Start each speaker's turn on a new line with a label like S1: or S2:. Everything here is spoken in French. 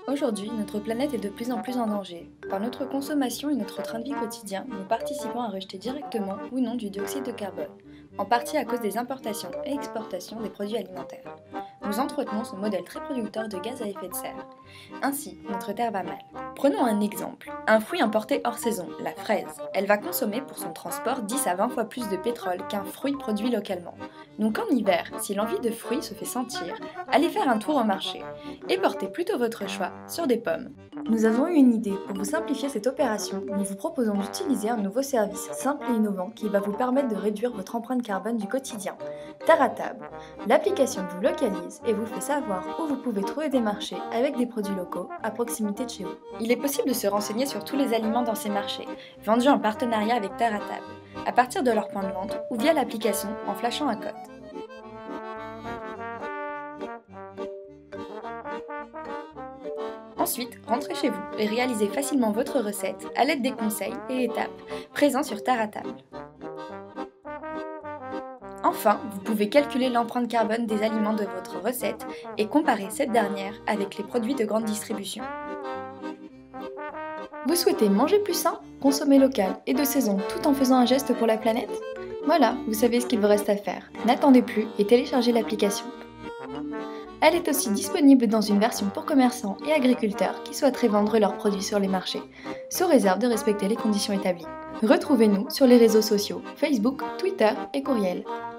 S1: Aujourd'hui, notre planète est de plus en plus en danger. Par notre consommation et notre train de vie quotidien, nous participons à rejeter directement ou non du dioxyde de carbone, en partie à cause des importations et exportations des produits alimentaires. Nous entretenons ce modèle très producteur de gaz à effet de serre. Ainsi, notre terre va mal. Prenons un exemple. Un fruit importé hors saison, la fraise. Elle va consommer pour son transport 10 à 20 fois plus de pétrole qu'un fruit produit localement. Donc en hiver, si l'envie de fruits se fait sentir, allez faire un tour au marché et portez plutôt votre choix sur des pommes. Nous avons eu une idée. Pour vous simplifier cette opération, nous vous proposons d'utiliser un nouveau service simple et innovant qui va vous permettre de réduire votre empreinte carbone du quotidien. Terre à table. L'application vous localise et vous fait savoir où vous pouvez trouver des marchés avec des produits locaux à proximité de chez vous. Il est possible de se renseigner sur tous les aliments dans ces marchés, vendus en partenariat avec Terre à table, à partir de leur point de vente ou via l'application en flashant un code. Ensuite, rentrez chez vous et réalisez facilement votre recette à l'aide des conseils et étapes présents sur Terre à table. Enfin, vous pouvez calculer l'empreinte carbone des aliments de votre recette et comparer cette dernière avec les produits de grande distribution. Vous souhaitez manger plus sain, consommer local et de saison tout en faisant un geste pour la planète? Voilà, vous savez ce qu'il vous reste à faire. N'attendez plus et téléchargez l'application. Elle est aussi disponible dans une version pour commerçants et agriculteurs qui souhaiteraient vendre leurs produits sur les marchés, sous réserve de respecter les conditions établies. Retrouvez-nous sur les réseaux sociaux, Facebook, Twitter et courriel.